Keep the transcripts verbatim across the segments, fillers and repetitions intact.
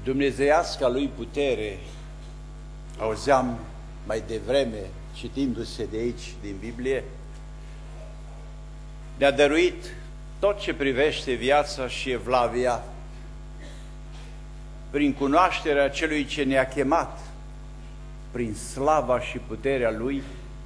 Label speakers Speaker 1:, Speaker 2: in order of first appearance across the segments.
Speaker 1: dumnezeiasca lui putere, auzeam mai devreme, citindu-se de aici, din Biblie, ne-a dăruit tot ce privește viața și evlavia prin cunoașterea celui ce ne-a chemat, prin slava și puterea Lui,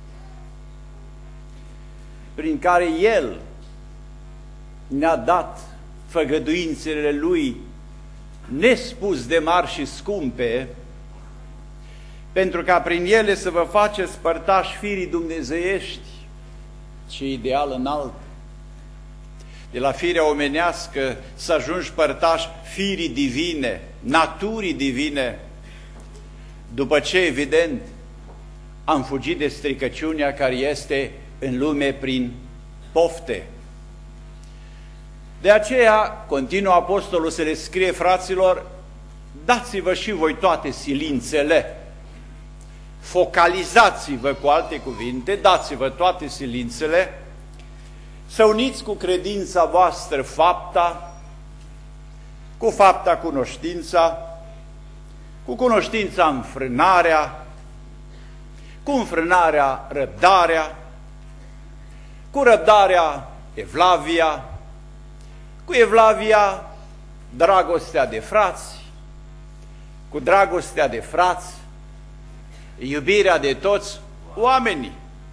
Speaker 1: prin care El ne-a dat făgăduințele Lui nespus de mari și scumpe, pentru ca prin ele să vă faceți părtași firii dumnezeiești, ce ideal înalt. De la firea omenească să ajungi părtași firii divine, naturii divine, după ce, evident, am fugit de stricăciunea care este în lume prin pofte. De aceea, continuă apostolul să le scrie, fraților, dați-vă și voi toate silințele, focalizați-vă, cu alte cuvinte, dați-vă toate silințele, să uniți cu credința voastră fapta, cu fapta cunoștința, cu cunoștința înfrânarea, cu înfrânarea răbdarea, cu răbdarea evlavia, cu evlavia dragostea de frați, cu dragostea de frați iubirea de toți oamenii.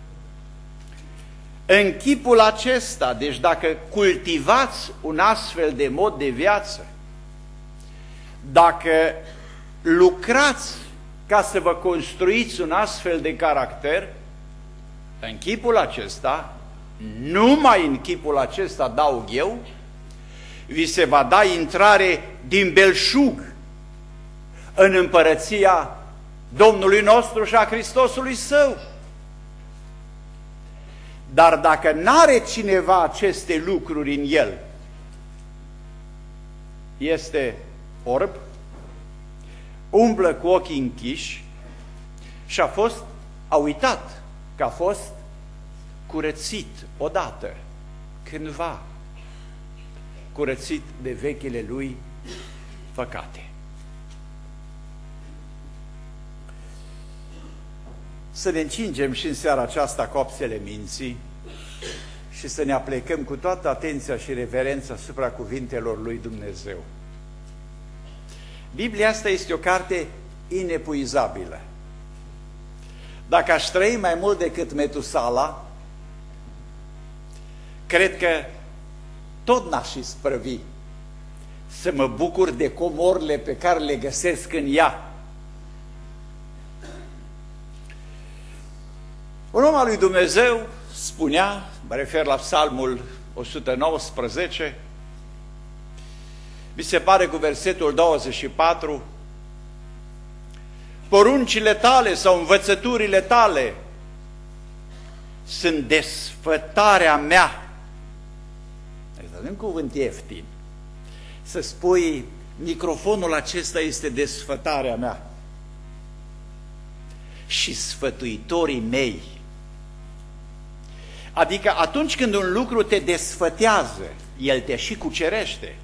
Speaker 1: În chipul acesta, deci dacă cultivați un astfel de mod de viață, dacă lucrați ca să vă construiți un astfel de caracter, în chipul acesta, numai în chipul acesta, adaug eu, vi se va da intrare din belșug în împărăția Domnului nostru și a Hristosului Său. Dar dacă n-are cineva aceste lucruri în el, este orb, umblă cu ochii închiși și a fost, a uitat că a fost curățit odată, cândva, curățit de vechile lui păcate. Să ne încingem și în seara aceasta copsele minții și să ne aplecăm cu toată atenția și reverența asupra cuvintelor lui Dumnezeu. Biblia asta este o carte inepuizabilă. Dacă aș trăi mai mult decât Metusala, cred că tot n-aș isprăvi să mă bucur de comorile pe care le găsesc în ea. Un om al lui Dumnezeu spunea, mă refer la Psalmul o sută nouăsprezece, mi se pare cu versetul douăzeci și patru, poruncile tale sau învățăturile tale sunt desfătarea mea. Este un cuvânt ieftin. Să spui, microfonul acesta este desfătarea mea. Și sfătuitorii mei. Adică atunci când un lucru te desfătează, el te și cucerește.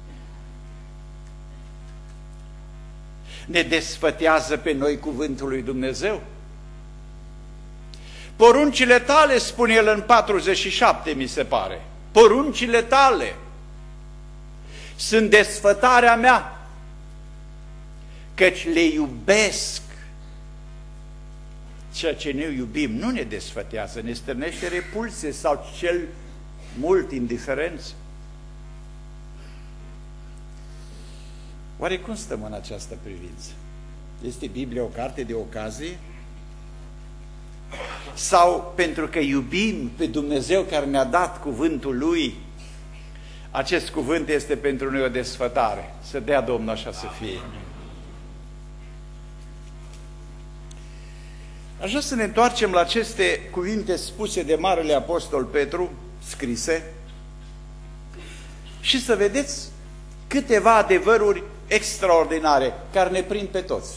Speaker 1: Ne desfătează pe noi cuvântul lui Dumnezeu. Poruncile tale, spune el în patruzeci și șapte, mi se pare, poruncile tale sunt desfătarea mea, căci le iubesc. Ceea ce ne iubim nu ne desfătează, ne stârnește repulsie sau cel mult indiferență. Oare cum stăm în această privință? Este Biblia o carte de ocazie? Sau pentru că iubim pe Dumnezeu care ne-a dat cuvântul Lui, acest cuvânt este pentru noi o desfătare? Să dea Domnul așa să fie. Aș vrea să ne întoarcem la aceste cuvinte spuse de Marele Apostol Petru, scrise, și să vedeți câteva adevăruri extraordinare care ne prind pe toți.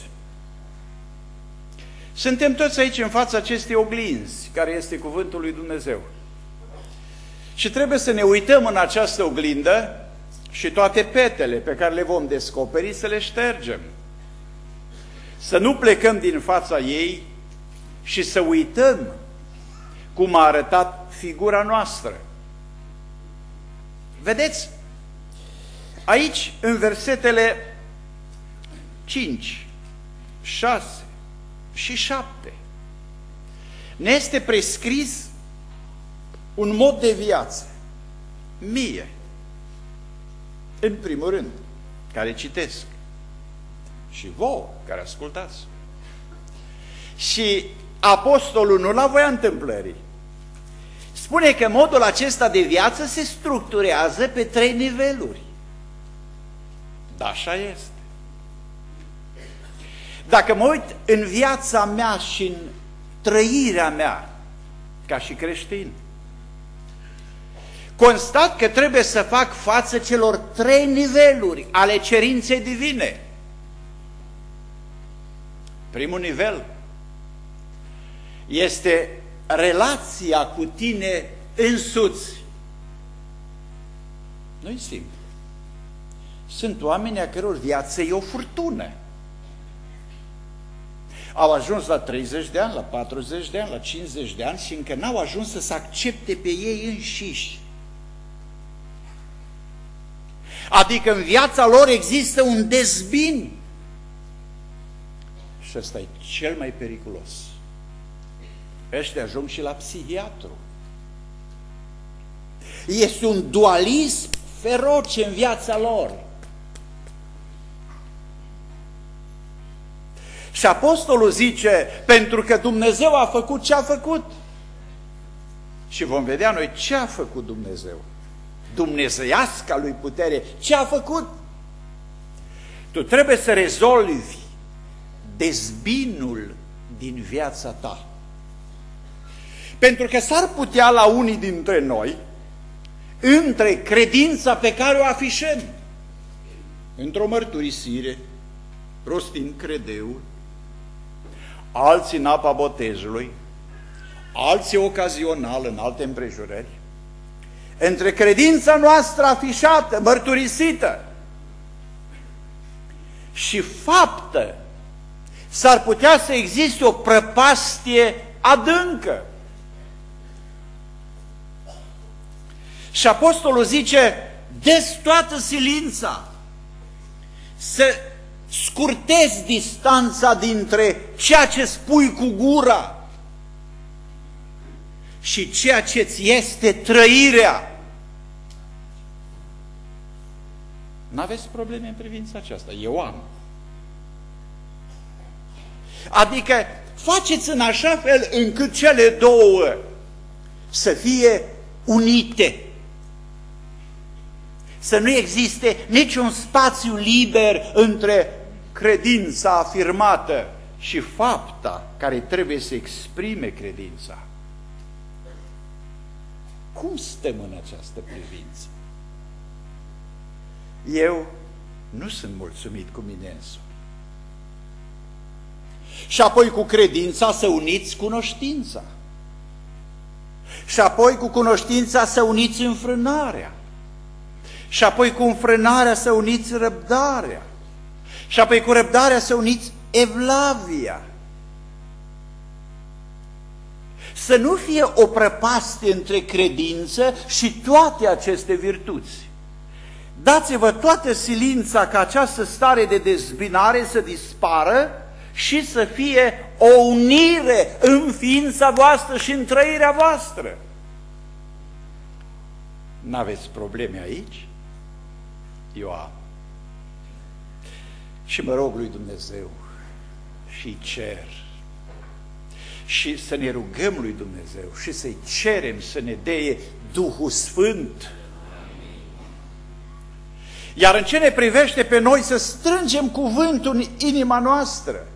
Speaker 1: Suntem toți aici în fața acestei oglinzi, care este cuvântul lui Dumnezeu. Și trebuie să ne uităm în această oglindă și toate petele pe care le vom descoperi să le ștergem. Să nu plecăm din fața ei și să uităm cum a arătat figura noastră. Vedeți? Aici, în versetele cinci, șase și șapte, ne este prescris un mod de viață. Mie, în primul rând, care citesc, și vouă, care ascultați. Și apostolul nu la voia întâmplării spune că modul acesta de viață se structurează pe trei niveluri. Da, așa este. Dacă mă uit în viața mea și în trăirea mea ca și creștin, constat că trebuie să fac față celor trei niveluri ale cerinței divine. Primul nivel este relația cu tine însuți. Nu-i simplu. Sunt oameni a căror viață e o furtună. Au ajuns la treizeci de ani, la patruzeci de ani, la cincizeci de ani și încă n-au ajuns să se accepte pe ei înșiși. Adică în viața lor există un dezbin. Și ăsta e cel mai periculos. Ăștia ajung și la psihiatru. Este un dualism feroce în viața lor. Și apostolul zice, pentru că Dumnezeu a făcut ce a făcut. Și vom vedea noi ce a făcut Dumnezeu. Dumnezeiasca lui putere, ce a făcut? Tu trebuie să rezolvi dezbinul din viața ta. Pentru că s-ar putea la unii dintre noi, între credința pe care o afișăm, într-o mărturisire, rostind credeul, alții în apa botezului, alții ocazional în alte împrejurări, între credința noastră afișată, mărturisită și faptă, s-ar putea să existe o prăpastie adâncă. Și apostolul zice, dă-ți toată silința să scurtezi distanța dintre ceea ce spui cu gura și ceea ce-ți este trăirea. N-aveți probleme în privința aceasta? Eu am. Adică faceți în așa fel încât cele două să fie unite. Să nu existe niciun spațiu liber între credința afirmată și fapta care trebuie să exprime credința. Cum stăm în această privință? Eu nu sunt mulțumit cu mine însumi. Și apoi cu credința să uniți cunoștința. Și apoi cu cunoștința să uniți înfrânarea. Și apoi cu înfrânarea să uniți răbdarea. Și apoi cu răbdarea să uniți evlavia. Să nu fie o prăpastie între credință și toate aceste virtuți. Dați-vă toată silința ca această stare de dezbinare să dispară și să fie o unire în ființa voastră și în trăirea voastră. N-aveți probleme aici? Eu am. Și mă rog lui Dumnezeu și cer și să ne rugăm lui Dumnezeu și să-i cerem să ne dea Duhul Sfânt. Iar în ce ne privește pe noi, să strângem cuvântul în inima noastră.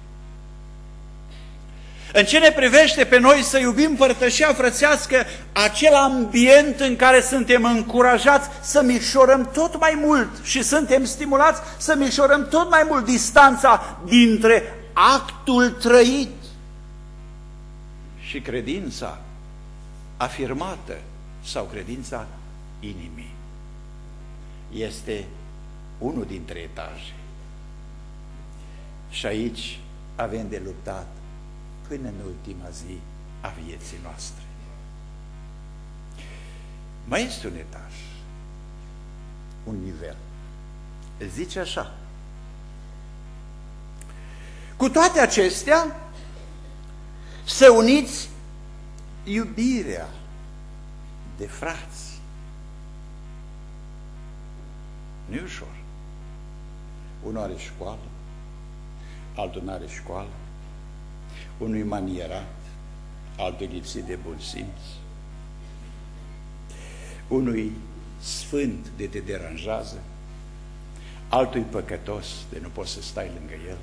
Speaker 1: În ce ne privește pe noi, să iubim părtășia frățească, acel ambient în care suntem încurajați să mișorăm tot mai mult și suntem stimulați să mișorăm tot mai mult distanța dintre actul trăit și credința afirmată sau credința inimii. este unul dintre etaje. Și aici avem de luptat până în ultima zi a vieții noastre. Mai este un etaj, un nivel. Îl zice așa: cu toate acestea, să uniți iubirea de frați. Nu e ușor. Unul are școală, altul nu are școală, unul e manierat, altul lipsit de bun simț, unul e sfânt de te deranjează, altul e păcătos de nu poți să stai lângă el.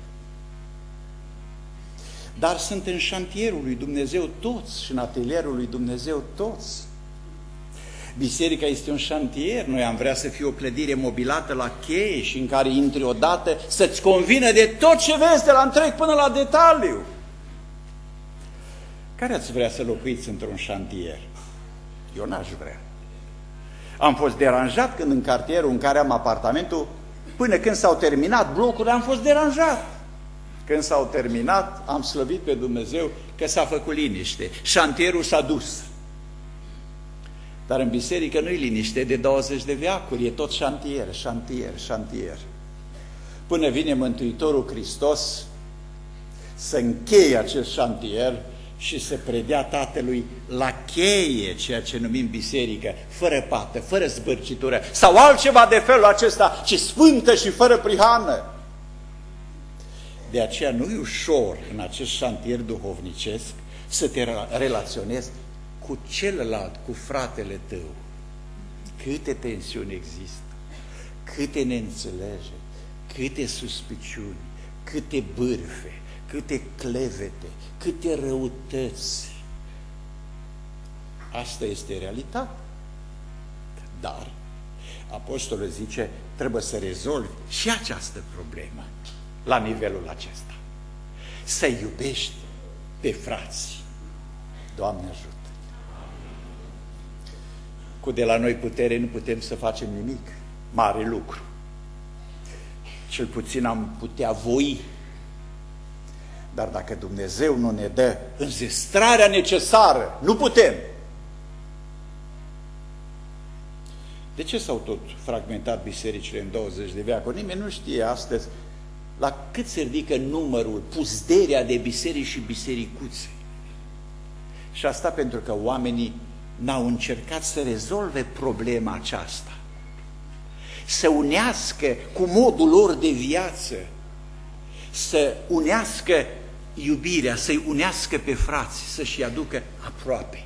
Speaker 1: Dar sunt în șantierul lui Dumnezeu toți și în atelierul lui Dumnezeu toți. Biserica este un șantier. Noi am vrea să fie o clădire mobilată la cheie și în care intri odată să-ți convină de tot ce vezi de la întreg până la detaliu. Care ați vrea să locuiți într-un șantier? Eu n-aș vrea. Am fost deranjat când în cartierul în care am apartamentul, până când s-au terminat blocurile, am fost deranjat. Când s-au terminat, am slăvit pe Dumnezeu că s-a făcut liniște. Șantierul s-a dus. Dar în biserică nu-i liniște de douăzeci de veacuri, e tot șantier, șantier, șantier. Până vine Mântuitorul Hristos să încheie acest șantier și să predea Tatălui la cheie ceea ce numim biserică, fără pată, fără zbârcitură, sau altceva de felul acesta, ci sfântă și fără prihană. De aceea nu e ușor în acest șantier duhovnicesc să te relaționezi cu celălalt, cu fratele tău. Câte tensiuni există, câte neînțelegeri, câte suspiciuni, câte bârfe, câte clevete, câte răutăți. Asta este realitatea. Dar apostolul zice, trebuie să rezolvi și această problemă la nivelul acesta. Să iubești pe frați. Doamne ajută! Cu de la noi putere nu putem să facem nimic, mare lucru. Cel puțin am putea voi. Dar dacă Dumnezeu nu ne dă înzestrarea necesară, nu putem. De ce s-au tot fragmentat bisericile în douăzeci de veacuri? Nimeni nu știe astăzi la cât se ridică numărul, puzderea de biserici și bisericuțe. Și asta pentru că oamenii n-au încercat să rezolve problema aceasta, să unească cu modul lor de viață, să unească iubirea, să-i unească pe frați, să-și aducă aproape.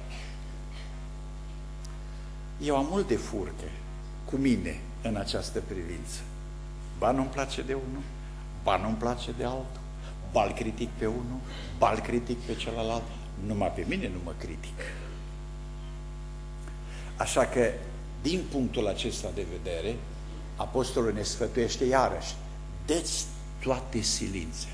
Speaker 1: Eu am mult de furcă cu mine în această privință. Ba nu-mi place de unul, ba nu-mi place de altul, ba-l critic pe unul, ba-l critic pe celălalt, numai pe mine nu mă critic. Așa că, din punctul acesta de vedere, apostolul ne sfătuiește iarăși, dă-ți toate silințele.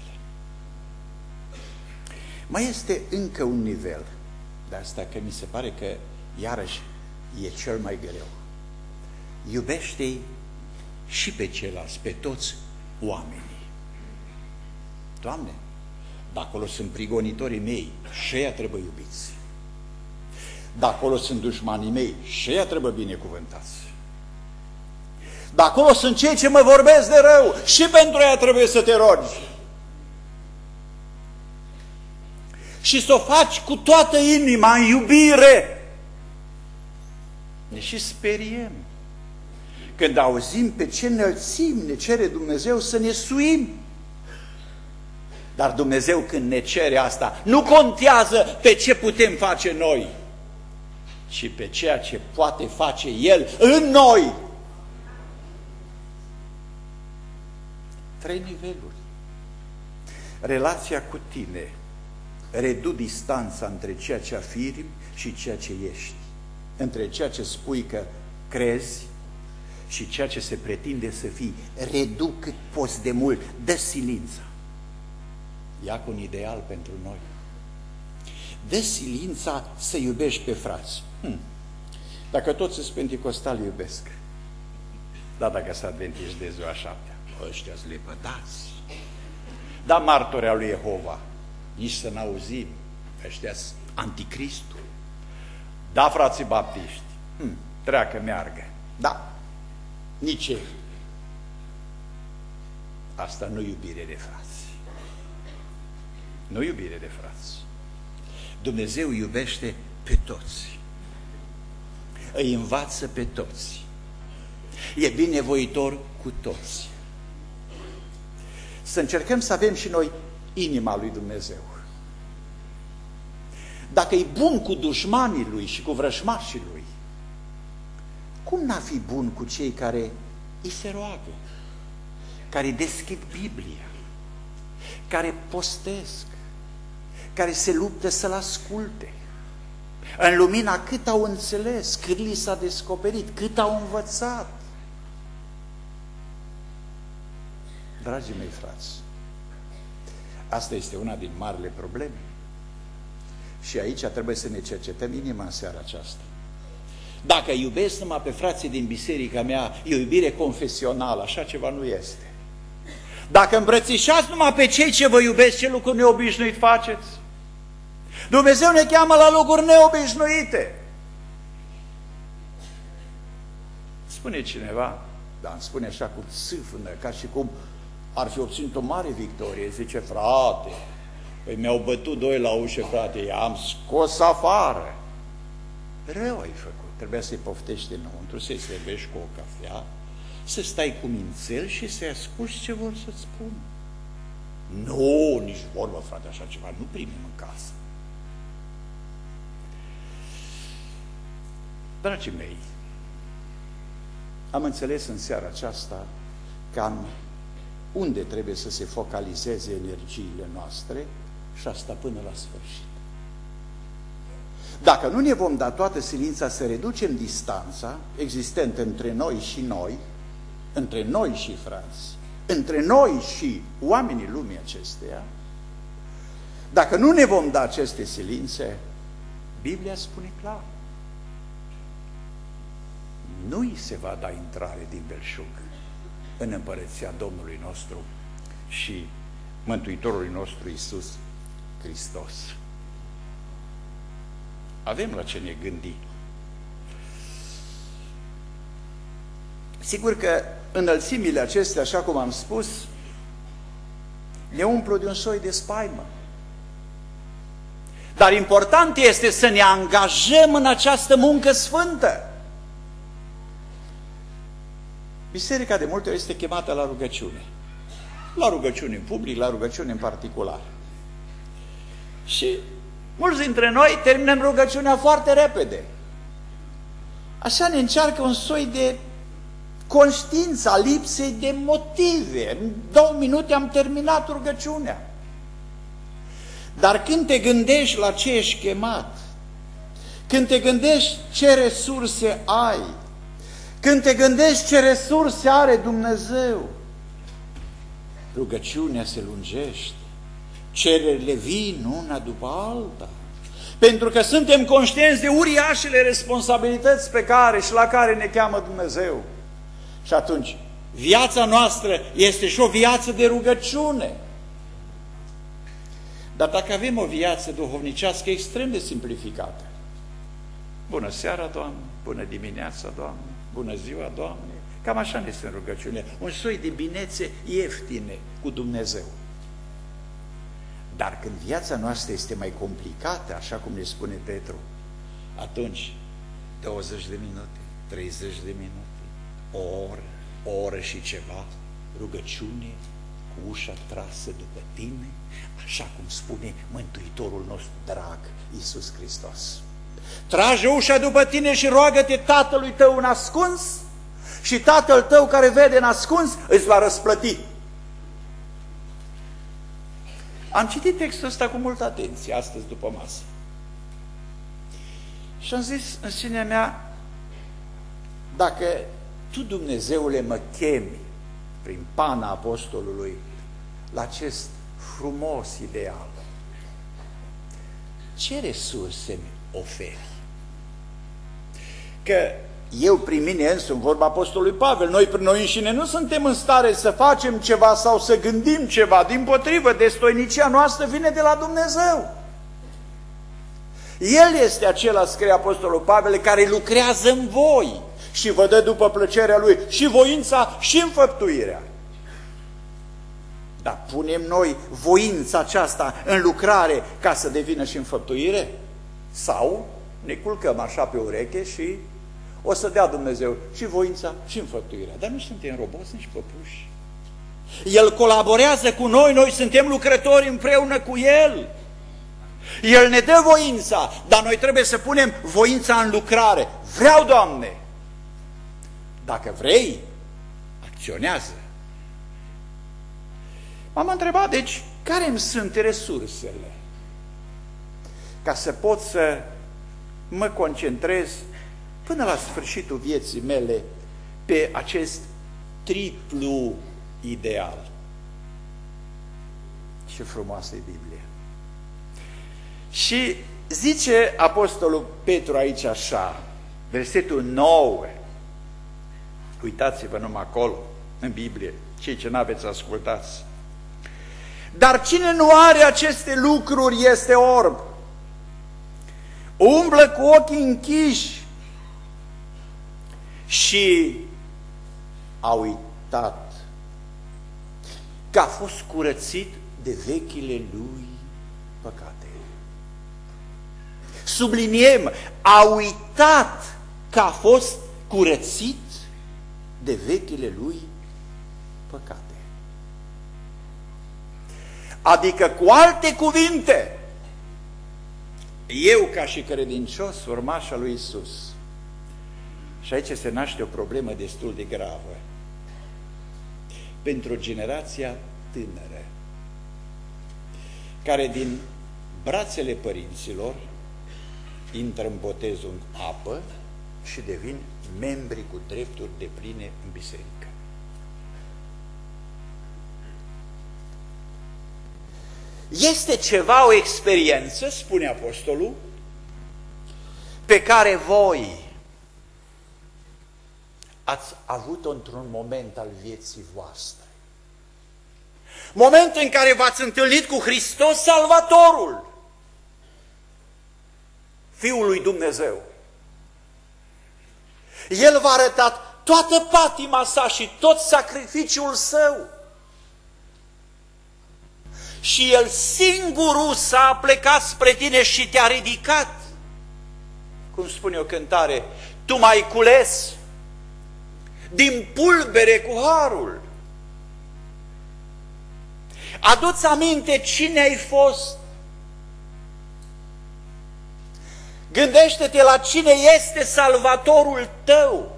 Speaker 1: Mai este încă un nivel, de asta că mi se pare că iarăși e cel mai greu. Iubește-i și pe ceilalți, pe toți oamenii. Doamne, dacă acolo sunt prigonitorii mei, și ăia trebuie iubiți. Dacă acolo sunt dușmanii mei, și ăia trebuie binecuvântați. Dacă acolo sunt cei ce mă vorbesc de rău, și pentru ăia trebuie să te rogi. Și să o faci cu toată inima, în iubire. Ne și speriem când auzim pe ce înălțim ne cere Dumnezeu să ne suim. Dar Dumnezeu când ne cere asta, nu contează pe ce putem face noi, ci pe ceea ce poate face El în noi. Trei niveluri. Relația cu tine redu distanța între ceea ce afirmi și ceea ce ești, între ceea ce spui că crezi și ceea ce se pretinde să fii. Redu cât poți de mult, dă silința. Ia cu un ideal pentru noi. Dă silința să iubești pe frați. Hmm. Dacă toți sunt penticostali, iubesc. Da, dacă să adventiști de ziua șaptea, ăștia-s lepădați. Da, martori al lui Jehova, nici să n-auzim, ăștia-s anticristul. Da, frații baptiști, hm, treacă, meargă. Da, nici ei. Asta nu iubire de frați. Nu iubire de frați. Dumnezeu iubește pe toți. Îi învață pe toți. E binevoitor cu toți. Să încercăm să avem și noi inima lui Dumnezeu. Dacă e bun cu dușmanii lui și cu vrăjmașii lui, cum n-a fi bun cu cei care îi se roagă, care deschid Biblia, care postesc, care se luptă să-L asculte, în lumina cât au înțeles, cât li s-a descoperit, cât au învățat. Dragii mei frați, asta este una din marile probleme. Și aici trebuie să ne cercetăm inima în seara aceasta. Dacă iubesc numai pe frații din biserica mea, e o iubire confesională, așa ceva nu este. Dacă îmbrățișați numai pe cei ce vă iubesc, ce lucruri neobișnuit faceți? Dumnezeu ne cheamă la lucruri neobișnuite. Spune cineva, dar îmi spune așa cu țâfână, ca și cum ar fi obținut o mare victorie. Zice, frate, păi mi-au bătut doi la ușă, frate, i-am scos afară. Rău ai făcut. Trebuia să-i poftești înăuntru, să-i servești cu o cafea, să stai cu mințel și să-i asculți ce vor să-ți spun. Nu, nici vorbă, frate, așa ceva nu primim în casă. Dragii mei, am înțeles în seara aceasta cam unde trebuie să se focalizeze energiile noastre și asta până la sfârșit. Dacă nu ne vom da toată silința să reducem distanța existentă între noi și noi, între noi și frați, între noi și oamenii lumii acesteia, dacă nu ne vom da aceste silințe, Biblia spune clar, nu-i se va da intrare din belșug în împărăția Domnului nostru și Mântuitorului nostru Iisus Hristos. Avem la ce ne gândi. Sigur că înălțimile acestea, așa cum am spus, ne umplu de un soi de spaimă. Dar important este să ne angajăm în această muncă sfântă. Biserica de multe ori este chemată la rugăciune. La rugăciune în public, la rugăciune în particular. Și mulți dintre noi terminăm rugăciunea foarte repede. Așa ne încearcă un soi de conștiință a lipsei de motive. În două minute am terminat rugăciunea. Dar când te gândești la ce ești chemat, când te gândești ce resurse ai, când te gândești ce resurse are Dumnezeu, rugăciunea se lungește, cererile vin una după alta, pentru că suntem conștienți de uriașele responsabilități pe care și la care ne cheamă Dumnezeu. Și atunci, viața noastră este și o viață de rugăciune. Dar dacă avem o viață duhovnicească extrem de simplificată, bună seara, Doamne, bună dimineața, Doamne, bună ziua, Doamne, cam așa ne este în rugăciune, un soi de binețe ieftine cu Dumnezeu. Dar când viața noastră este mai complicată, așa cum ne spune Petru, atunci douăzeci de minute, treizeci de minute, o oră, o oră și ceva, rugăciune cu ușa trasă după tine, așa cum spune Mântuitorul nostru drag, Iisus Hristos. Trage ușa după tine și roagă-te Tatălui tău în ascuns și Tatăl tău care vede în ascuns îți va răsplăti. Am citit textul ăsta cu multă atenție astăzi după masă. Și am zis în sinea mea, dacă tu, Dumnezeule, mă chemi prin pana apostolului la acest frumos ideal, ce resurse mi oferi? Că eu prin mine însumi, vorba apostolului Pavel, noi prin noi înșine nu suntem în stare să facem ceva sau să gândim ceva, dimpotrivă, destoinicia noastră vine de la Dumnezeu. El este acela, scrie apostolul Pavel, care lucrează în voi și vă dă după plăcerea Lui și voința și înfăptuirea. Dar punem noi voința aceasta în lucrare ca să devină și înfăptuire? Sau ne culcăm așa pe ureche și o să dea Dumnezeu și voința și înfăptuirea. Dar nu suntem roboți, nici păpuși. El colaborează cu noi, noi suntem lucrători împreună cu El. El ne dă voința, dar noi trebuie să punem voința în lucrare. Vreau, Doamne! Dacă vrei, acționează. M-am întrebat, deci, care îmi sunt resursele ca să pot să mă concentrez până la sfârșitul vieții mele pe acest triplu ideal. Ce frumoasă e Biblia! Și zice apostolul Petru aici așa, versetul nouă, uitați-vă numai acolo, în Biblie, cei ce n-aveți ascultați. Dar cine nu are aceste lucruri este orb, umblă cu ochii închiși și a uitat că a fost curățit de vechile lui păcate. Subliniem, a uitat că a fost curățit de vechile lui păcate. Adică, cu alte cuvinte, eu ca și credincios, urmaș al lui Iisus, și aici se naște o problemă destul de gravă pentru generația tânără, care din brațele părinților intră în botezul în apă și devin membri cu drepturi depline în biserică. Este ceva, o experiență, spune apostolul, pe care voi ați avut-o într-un moment al vieții voastre. Moment în care v-ați întâlnit cu Hristos Salvatorul, Fiul lui Dumnezeu. El v-a arătat toată patima sa și tot sacrificiul său. Și El singurul s-a plecat spre tine și te-a ridicat. Cum spune o cântare, tu m-ai cules din pulbere cu harul. Adu-ți aminte cine ai fost. Gândește-te la cine este Salvatorul tău.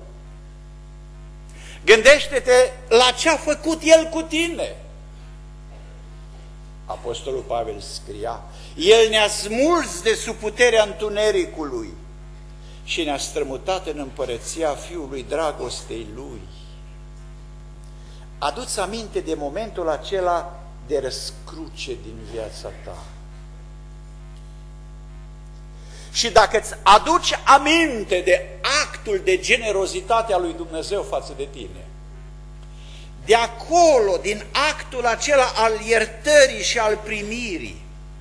Speaker 1: Gândește-te la ce a făcut El cu tine. Apostolul Pavel scria, El ne-a smuls de sub puterea întunericului și ne-a strămutat în împărăția Fiului dragostei Lui. Adu-ți aminte de momentul acela de răscruce din viața ta. Și dacă îți aduci aminte de actul de generozitate a lui Dumnezeu față de tine, de acolo, din actul acela al iertării și al primirii,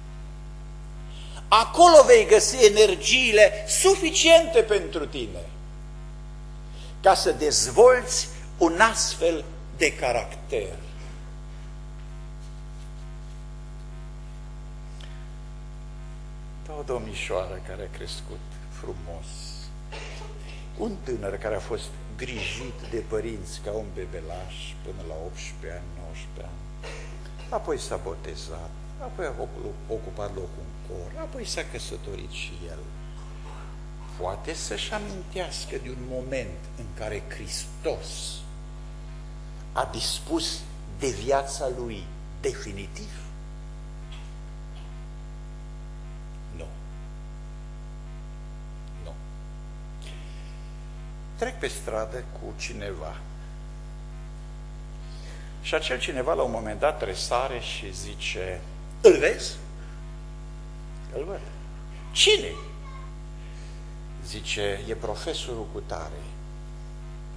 Speaker 1: acolo vei găsi energiile suficiente pentru tine ca să dezvolți un astfel de caracter. O domnișoară care a crescut frumos, un tânăr care a fost grijit de părinți ca un bebelaș până la optsprezece ani, nouăsprezece ani, apoi s-a botezat, apoi a ocupat locul în cor, apoi s-a căsătorit și el. Poate să-și amintească de un moment în care Hristos a dispus de viața lui definitiv? Nu. Nu. Trec pe stradă cu cineva și acel cineva la un moment dat tresare și zice: îl vezi? Îl văd. Cine? Zice: e profesorul cu tare.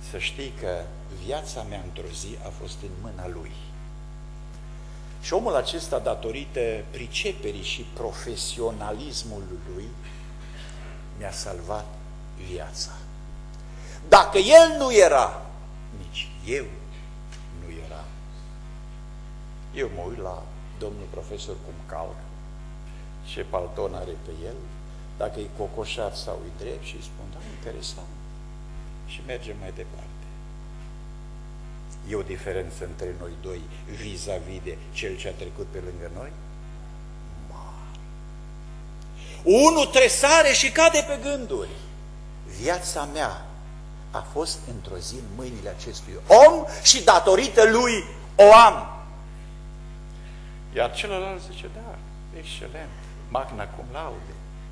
Speaker 2: să știi că viața mea într-o zi a fost în mâna Lui. Și omul acesta, datorită priceperii și profesionalismului lui, mi-a salvat viața. Dacă el nu era, nici eu nu eram. Eu mă uit la domnul profesor cum calcă, ce palton are pe el, dacă e cocoșat sau e drept, și îi spun, da, interesant. Și mergem mai departe. E o diferență între noi doi vis-a-vis de cel ce a trecut pe lângă noi? Mare. Unul tresare și cade pe gânduri. Viața mea a fost într-o zi în mâinile acestui om și datorită lui o am. Iar celălalt zice, da, excelent, magna cum laude.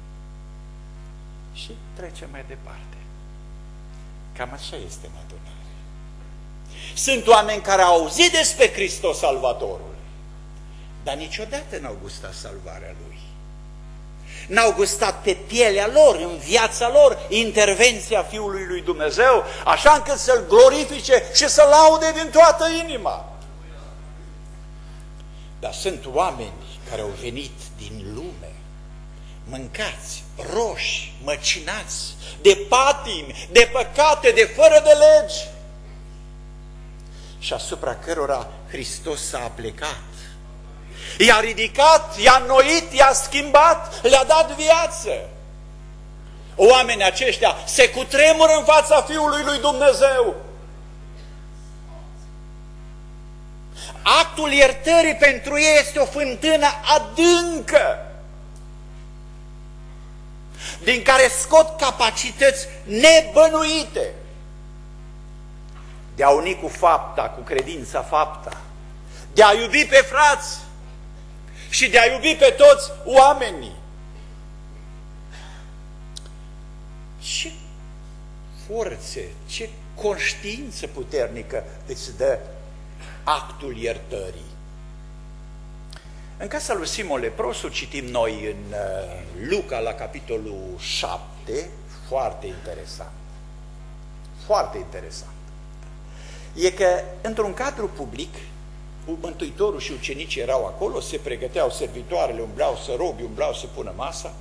Speaker 2: Și trecem mai departe. Cam așa este în adunare. Sunt oameni care au auzit despre Hristos Salvatorul, dar niciodată n-au gustat salvarea Lui. N-au gustat pe pielea lor, în viața lor, intervenția Fiului lui Dumnezeu, așa încât să-L glorifice și să-L laude din toată inima. Dar sunt oameni care au venit din lume, mâncați, roși, măcinați, de patimi, de păcate, de fără de legi, și asupra cărora Hristos s-a plecat. I-a ridicat, i-a înnoit, i-a schimbat, le-a dat viață. Oamenii aceștia se cutremură în fața Fiului lui Dumnezeu. Actul iertării pentru ei este o fântână adâncă, din care scot capacități nebănuite de a uni cu fapta, cu credința fapta, de a iubi pe frați și de a iubi pe toți oamenii. Ce forțe, ce conștiință puternică îți dă actul iertării. În casa lui Simon Leprosul citim noi în Luca la capitolul șapte, foarte interesant. Foarte interesant. E că într-un cadru public, Mântuitorul și ucenicii erau acolo, se pregăteau, servitoarele umblau să robi, umblau să pună masa,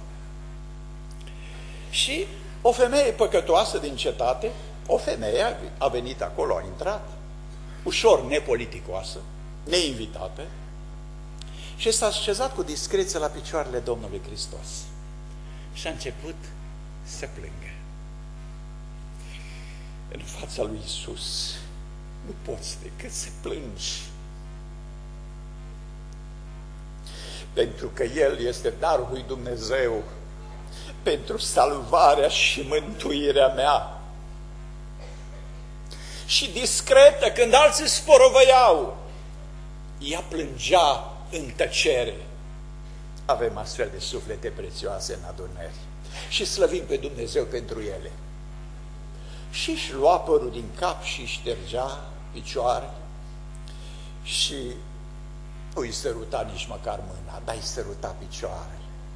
Speaker 2: și o femeie păcătoasă din cetate, o femeie a venit acolo, a intrat, ușor nepoliticoasă, neinvitată, și s-a așezat cu discreție la picioarele Domnului Hristos și a început să plângă. În fața lui Iisus nu poți decât să plângi, pentru că El este darul lui Dumnezeu pentru salvarea și mântuirea mea. Și discretă, când alții sporovăiau, ea plângea în tăcere. Avem astfel de suflete prețioase în adunări și slăvim pe Dumnezeu pentru ele. Și își lua părul din cap și ștergea picioare și nu îi săruta nici măcar mâna, dar îi săruta picioare.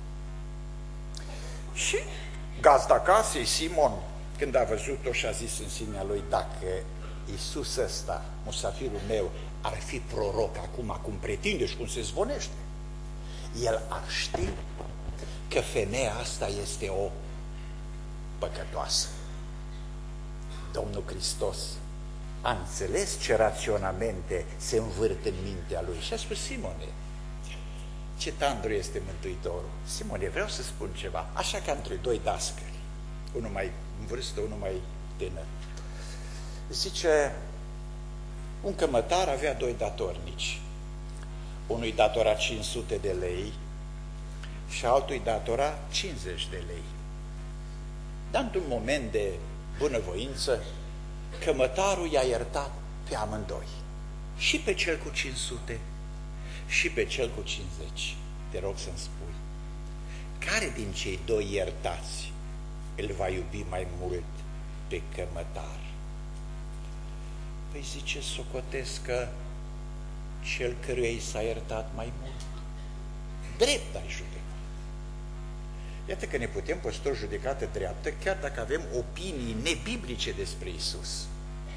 Speaker 2: Și gazda casei, Simon, când a văzut-o, și-a zis în sinea lui, dacă Iisus ăsta, musafirul meu, ar fi proroc acum, cum pretinde și cum se zvonește, el ar ști că femeia asta este o păcătoasă. Domnul Hristos a înțeles ce raționamente se învârt în mintea lui și a spus, Simone, ce tandru este Mântuitorul. Simone, vreau să spun ceva, așa ca între doi dascăli, unul mai în vârstă, unul mai tânăr. Zice, un cămătar avea doi datornici. Unul îi datora cinci sute de lei și altul îi datora cincizeci de lei. Dar într-un moment de bunăvoință, cămătarul i-a iertat pe amândoi, și pe cel cu cinci sute și pe cel cu cincizeci. Te rog să-mi spui, care din cei doi iertați îl va iubi mai mult pe cămătar? Păi zice, socotesc că cel căruia i s-a iertat mai mult. Drept ai judecat. Iată că ne putem păstori judecată dreaptă chiar dacă avem opinii nebiblice despre Iisus.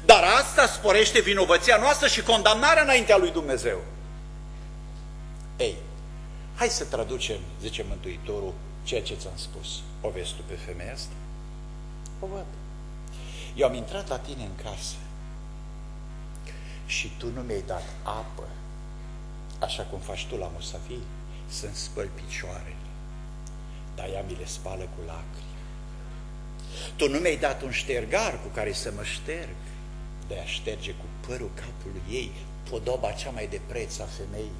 Speaker 2: Dar asta sporește vinovăția noastră și condamnarea înaintea lui Dumnezeu. Ei, hai să traducem, zice Mântuitorul, ceea ce ți-am spus. O vezi tu pe femeia asta? O văd. Eu am intrat la tine în casă și tu nu mi-ai dat apă, așa cum faci tu la musafiri, să-mi spăl picioarele, dar ea mi le spală cu lacrimi. Tu nu mi-ai dat un ștergar cu care să mă șterg, de a șterge cu părul capului ei podoba cea mai de preț a femeii.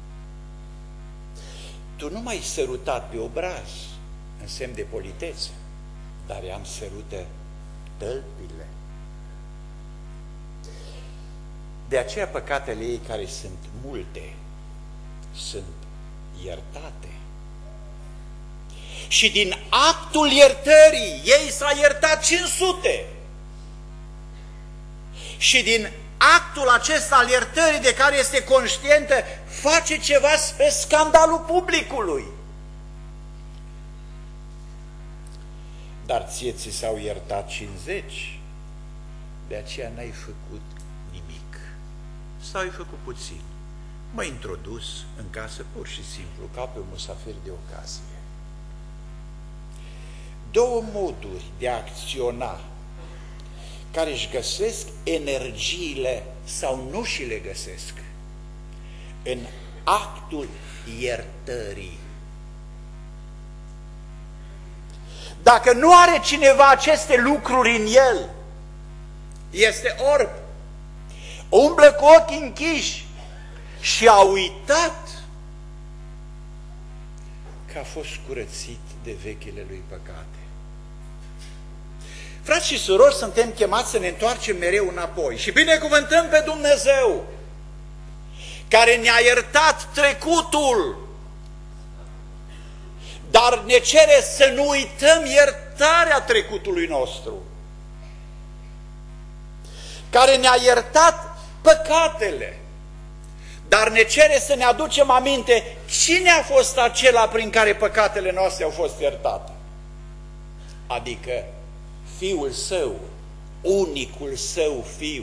Speaker 2: Tu nu m-ai sărutat pe obraz în semn de politețe, dar i-am sărută tălpile. De aceea păcatele ei, care sunt multe, sunt iertate. Și din actul iertării ei s-a iertat cinci sute. Și din actul acesta al iertării de care este conștientă, face ceva spre scandalul publicului. Dar ție ți s-au iertat cincizeci, de aceea n-ai făcut nimic. Sau ai făcut puțin. M-ai introdus în casă pur și simplu, ca pe un musafir de ocazie. Două moduri de a acționa care își găsesc energiile sau nu și le găsesc în actul iertării. Dacă nu are cineva aceste lucruri în el, este orb, umblă cu ochii închiși și a uitat că a fost curățit de vechile lui păcate. Frați și surori, suntem chemați să ne întoarcem mereu înapoi și binecuvântăm pe Dumnezeu care ne-a iertat trecutul, dar ne cere să nu uităm iertarea trecutului nostru, care ne-a iertat păcatele, dar ne cere să ne aducem aminte cine a fost acela prin care păcatele noastre au fost iertate. Adică Fiul Său, unicul Său Fiu.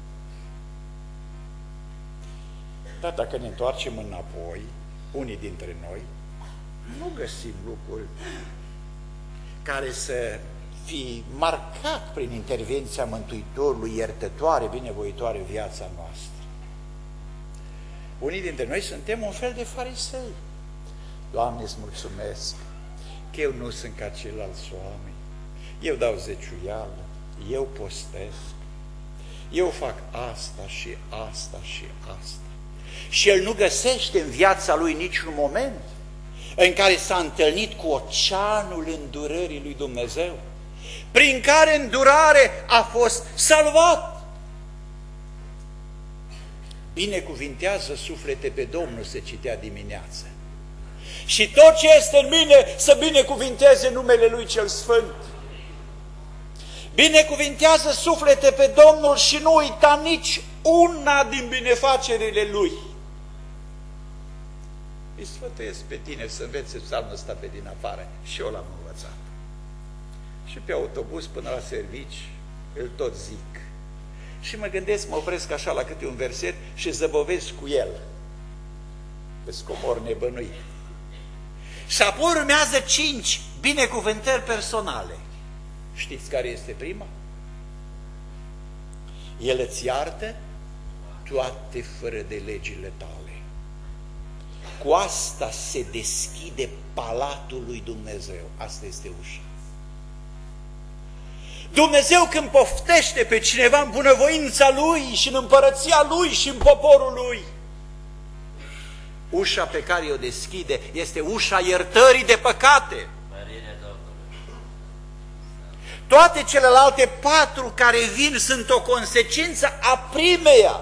Speaker 2: Dar dacă ne întoarcem înapoi, unii dintre noi, nu găsim lucruri care să fi marcat prin intervenția Mântuitorului iertătoare, binevoitoare viața noastră. Unii dintre noi suntem un fel de farisei. Doamne, îți mulțumesc că eu nu sunt ca ceilalți oameni. Eu dau zeciuială, eu postesc, eu fac asta și asta și asta. Și el nu găsește în viața lui niciun moment în care s-a întâlnit cu oceanul îndurării lui Dumnezeu, prin care îndurare a fost salvat. Binecuvintează suflete pe Domnul, se citea dimineață. Și tot ce este în mine să binecuvinteze numele Lui cel Sfânt. Binecuvintează suflete pe Domnul și nu uita nici una din binefacerile Lui. Îi sfătuiesc pe tine să înveți psalmul ăsta pe din afară. Și eu l-am învățat. Și pe autobuz până la servici îl tot zic. Și mă gândesc, mă opresc așa la câte un verset și zăbovesc cu el. Pe scomor nebănuit. Și apoi urmează cinci binecuvântări personale. Știți care este prima? El îți iartă toate fără de legile tale. Cu asta se deschide palatul lui Dumnezeu. Asta este ușa. Dumnezeu când poftește pe cineva în bunăvoința Lui și în împărăția Lui și în poporul Lui, ușa pe care o deschide este ușa iertării de păcate. Toate celelalte patru care vin sunt o consecință a primeia.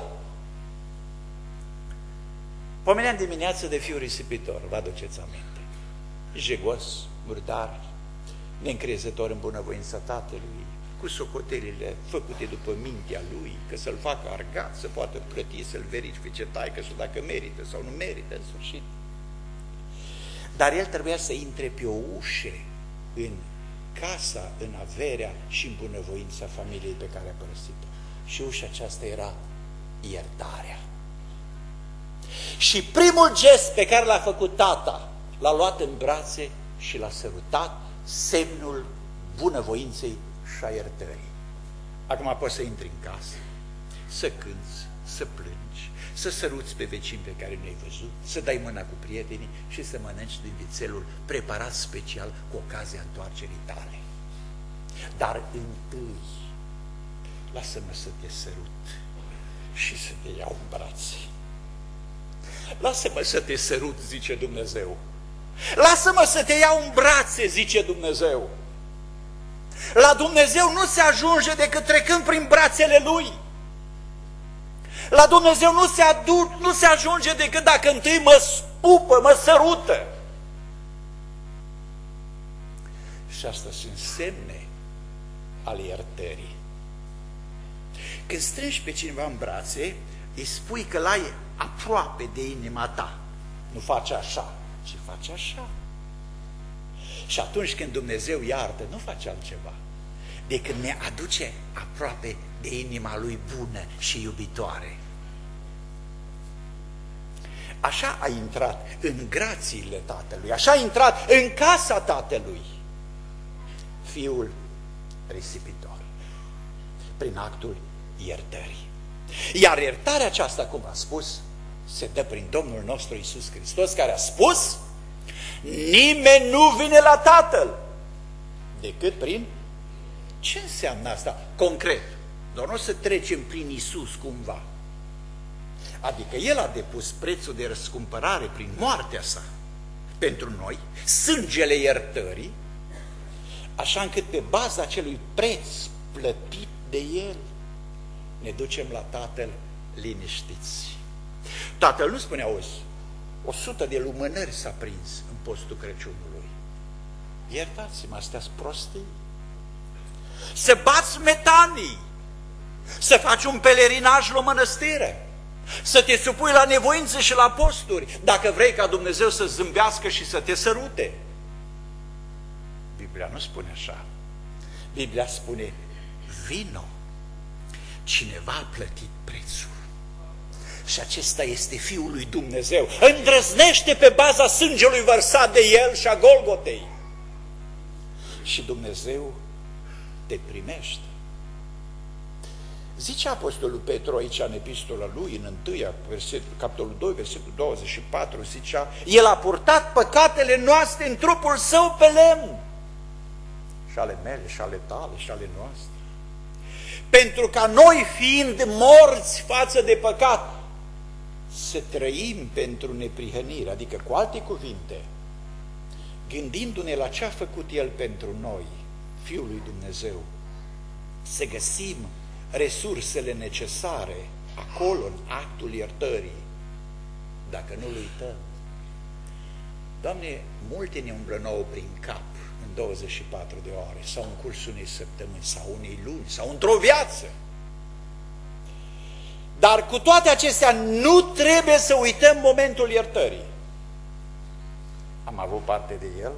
Speaker 2: Pomeneam dimineață de fiul risipitor, vă aduceți aminte. Jegos, murdar, neîncrezător în bunăvoința tatălui, cu socotelile făcute după mintea lui, că să-l facă argat, să poată plăti, să-l verifice taică-și dacă merită sau nu merită în sfârșit. Dar el trebuia să intre pe o ușă în casa, în averea și în bunăvoința familiei pe care a părăsit-o. Și ușa aceasta era iertarea. Și primul gest pe care l-a făcut tata, l-a luat în brațe și l-a sărutat, semnul bunăvoinței și a iertării. Acum poți să intri în casă, să cânți, să plângi, să săruți pe vecini pe care nu ai văzut, să dai mâna cu prietenii și să mănânci din vițelul preparat special cu ocazia întoarcerii tale. Dar întâi, lasă-mă să te sărut și să te iau în brațe. Lasă-mă să te sărut, zice Dumnezeu. Lasă-mă să te iau în brațe, zice Dumnezeu. La Dumnezeu nu se ajunge decât trecând prin brațele Lui. La Dumnezeu nu se, adu nu se ajunge decât dacă întâi mă spupă, mă sărută. Și asta sunt semne ale iertării. Când strângi pe cineva în brațe, îi spui că l-ai aproape de inima ta. Nu face așa, ci face așa. Și atunci când Dumnezeu iartă, nu face altceva decât ne aduce aproape de inima Lui bună și iubitoare. Așa a intrat în grațiile Tatălui, așa a intrat în casa Tatălui Fiul risipitor, prin actul iertării. Iar iertarea aceasta, cum a spus, se dă prin Domnul nostru Iisus Hristos, care a spus: nimeni nu vine la Tatăl decât prin... Ce înseamnă asta concret? Doar nu să trecem prin Iisus cumva. Adică El a depus prețul de răscumpărare prin moartea sa pentru noi, sângele iertării, așa încât pe baza acelui preț plătit de El ne ducem la Tatăl liniștiți. Tatăl nu spune: auzi, o sută de lumânări s-a prins în postul Crăciunului. Iertați-mă, astea-s prostii. Să bați metanii, să faci un pelerinaj la mănăstire, să te supui la nevoințe și la posturi, dacă vrei ca Dumnezeu să zâmbească și să te sărute. Biblia nu spune așa. Biblia spune: vino, cineva a plătit prețul. Și acesta este Fiul lui Dumnezeu. Îndrăznește pe baza sângelui vărsat de El și a Golgotei. Și Dumnezeu te primește. Zice Apostolul Petru aici în epistola lui, în întâia, versetul, capitolul doi, versetul douăzeci și patru, zicea: El a purtat păcatele noastre în trupul Său pe lemn, și ale mele, și ale tale, și ale noastre, pentru ca noi, fiind morți față de păcat, să trăim pentru neprihănire. Adică, cu alte cuvinte, gândindu-ne la ce a făcut El pentru noi, Fiul lui Dumnezeu, să găsim resursele necesare acolo, în actul iertării, dacă nu-L uităm. Doamne, multe ne umblă nouă prin cap în douăzeci și patru de ore, sau în cursul unei săptămâni, sau unei luni, sau într-o viață. Dar cu toate acestea nu trebuie să uităm momentul iertării. Am avut parte de el?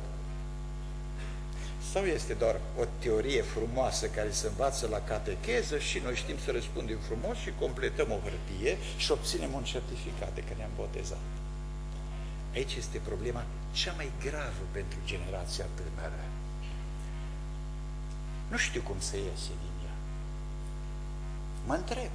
Speaker 2: Sau este doar o teorie frumoasă care se învață la catecheză și noi știm să răspundem frumos și completăm o hârtie și obținem un certificat de că ne-am botezat? Aici este problema cea mai gravă pentru generația tânără. Nu știu cum să iese din ea. Mă întreb.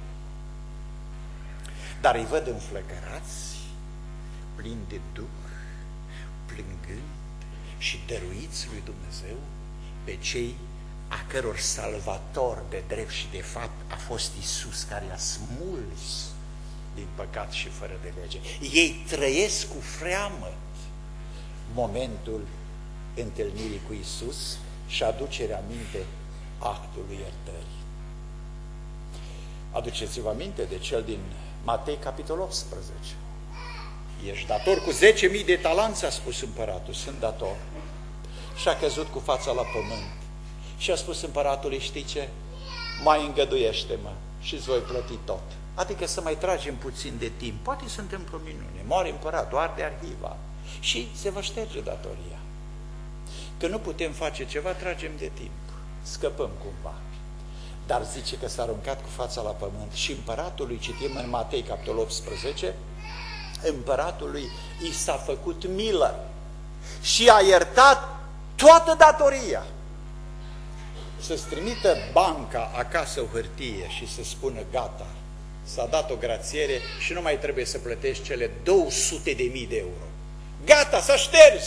Speaker 2: Dar îi văd înflăcărați, plini de Duh, plângând și dăruiți lui Dumnezeu pe cei a căror salvator de drept și de fapt a fost Iisus, care i-a smuls din păcat și fără de lege. Ei trăiesc cu freamăt momentul întâlnirii cu Iisus și aducerea aminte actului iertării. Aduceți-vă aminte de cel din Matei, capitolul optsprezece. Ești dator cu zece mii de talanți, a spus împăratul, sunt dator. Și a căzut cu fața la pământ. Și a spus împăratului: știi ce? Mai îngăduiește-mă și îți voi plăti tot. Adică să mai tragem puțin de timp. Poate se întâmplă o minune. Moare împăratul, arde arhiva și se va șterge datoria. Că nu putem face ceva, tragem de timp. Scăpăm cumva. dar zice că s-a aruncat cu fața la pământ și împăratului, citim în Matei, capitolul optsprezece, împăratului i s-a făcut milă și a iertat toată datoria. Să-ți trimită banca acasă o hârtie și să spună gata, s-a dat o grațiere și nu mai trebuie să plătești cele două sute de mii de euro. Gata, s-a șters!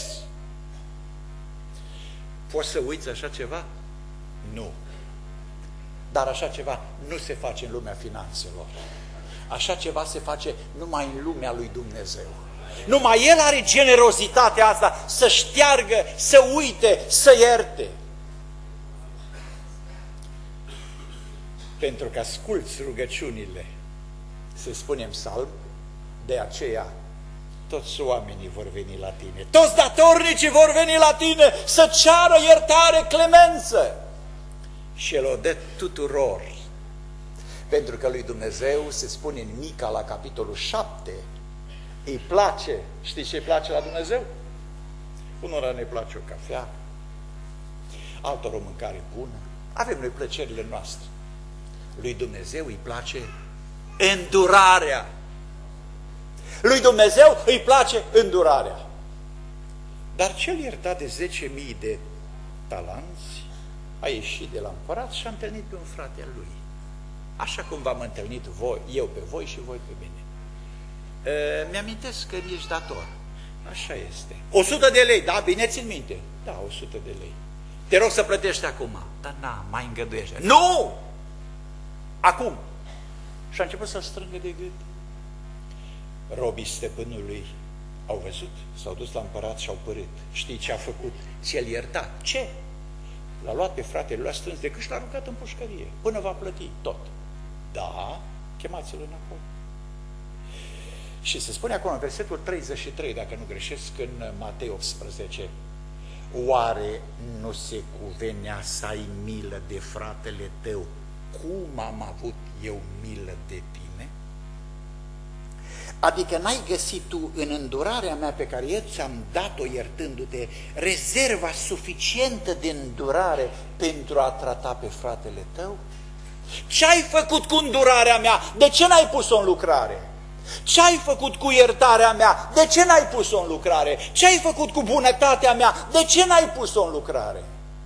Speaker 2: Poți să uiți așa ceva? Nu. Dar așa ceva nu se face în lumea finanțelor. Așa ceva se face numai în lumea lui Dumnezeu. Numai El are generozitatea asta să șteargă, să uite, să ierte. Pentru că asculți rugăciunile, se spune în psalm, de aceea toți oamenii vor veni la tine, toți datornicii vor veni la tine să ceară iertare, clemență. Și El o dă tuturor. Pentru că lui Dumnezeu, se spune în Mica la capitolul șapte, îi place, știți ce îi place la Dumnezeu? Unora ne place o cafea, altora o mâncare bună, avem noi plăcerile noastre. Lui Dumnezeu îi place îndurarea. Lui Dumnezeu îi place îndurarea. Dar cel iertat de zece mii de talanți a ieșit de la împărat și a întâlnit pe un frate al lui. Așa cum v-am întâlnit voi, eu pe voi și voi pe mine. E, mi-amintesc că ești dator. Așa este. o sută de lei, da, bine țin minte. Da, o sută de lei. Te rog să plătești acum. Dar na, mai îngăduiește. Nu! Acum! Și a început să strângă de gât. Robii stăpânului au văzut, s-au dus la împărat și au părât. Știi ce a făcut? Ți-l ierta. Ce? L-a luat pe fratele, l-a strâns de gât și l-a aruncat în pușcărie. Până va plăti tot. Da, chemați-l înapoi. Și se spune acolo în versetul treizeci și trei, dacă nu greșesc, în Matei optsprezece, oare nu se cuvenea să ai milă de fratele tău cum am avut eu milă de tine? Adică n-ai găsit tu în îndurarea mea pe care eu ți-am dat-o iertându-te rezerva suficientă de îndurare pentru a trata pe fratele tău? Ce ai făcut cu îndurarea mea? De ce n-ai pus-o în lucrare? Ce ai făcut cu iertarea mea? De ce n-ai pus-o în lucrare? Ce ai făcut cu bunătatea mea? De ce n-ai pus-o în lucrare?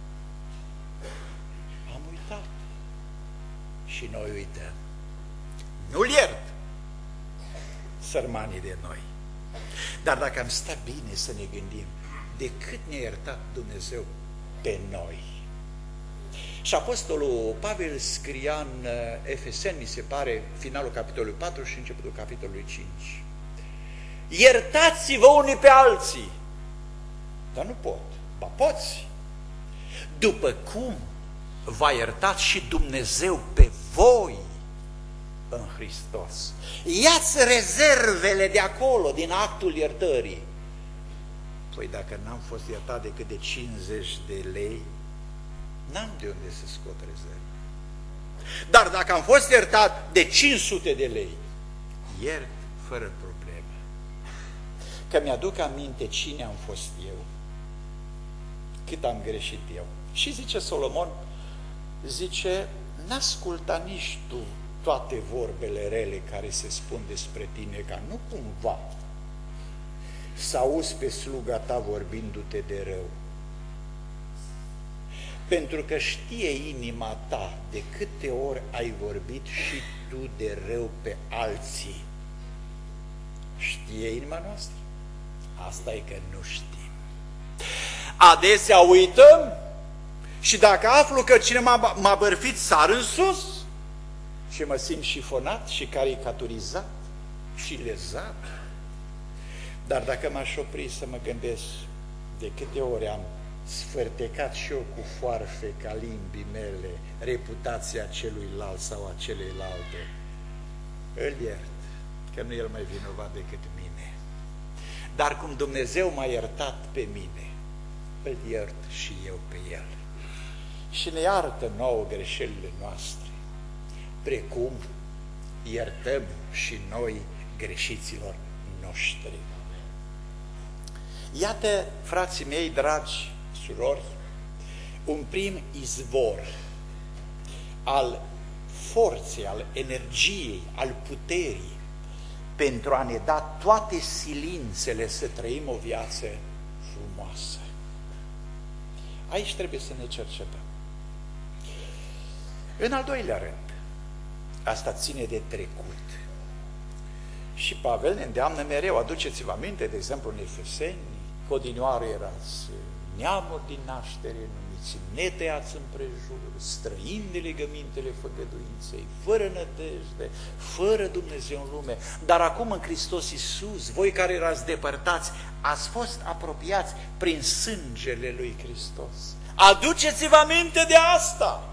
Speaker 2: Am uitat. Și noi uităm. Nu-l iert, sărmanii de noi. Dar dacă am stat bine să ne gândim de cât ne-a iertat Dumnezeu pe noi. Și Apostolul Pavel scria în Efeseni, mi se pare, finalul capitolului patru și începutul capitolului cinci. Iertați-vă unii pe alții. Dar nu pot. Ba poți. După cum v-a iertat și Dumnezeu pe voi în Hristos. Ia-ți rezervele de acolo, din actul iertării. Păi dacă n-am fost iertat decât de cincizeci de lei, n-am de unde să scot rezervă. Dar dacă am fost iertat de cinci sute de lei, iert fără probleme. Că mi-aduc aminte cine am fost eu, cât am greșit eu. Și zice Solomon, zice, n-asculta nici tu toate vorbele rele care se spun despre tine, ca nu cumva să auzi pe sluga ta vorbindu-te de rău. Pentru că știe inima ta de câte ori ai vorbit și tu de rău pe alții. Știe inima noastră? Asta e că nu știm. Adesea uităm și dacă aflu că cineva m-a bărfit, sar în sus și mă simt șifonat și caricaturizat și lezat. Dar dacă m-aș opri să mă gândesc de câte ori am sfârtecat și eu cu foarfe ca limbii mele reputația celuilalt sau a celeilalte, îl iert, că nu el mai vinovat decât mine. Dar cum Dumnezeu m-a iertat pe mine, îl iert și eu pe el. Și ne iartă nouă greșelile noastre, precum iertăm și noi greșiților noștri. Iată, frații mei dragi, surori, un prim izvor al forței, al energiei, al puterii, pentru a ne da toate silințele să trăim o viață frumoasă. Aici trebuie să ne cercetăm. În al doilea rând, asta ține de trecut. Și Pavel ne îndeamnă mereu, aduceți-vă aminte, de exemplu, în Efeseni, că odinioară erați neamuri din naștere, numiți netăiați împrejur, străini de legămintele făgăduinței, fără nădejde, fără Dumnezeu în lume, dar acum în Hristos Iisus, voi care erați depărtați, ați fost apropiați prin sângele lui Hristos. Aduceți-vă aminte de asta!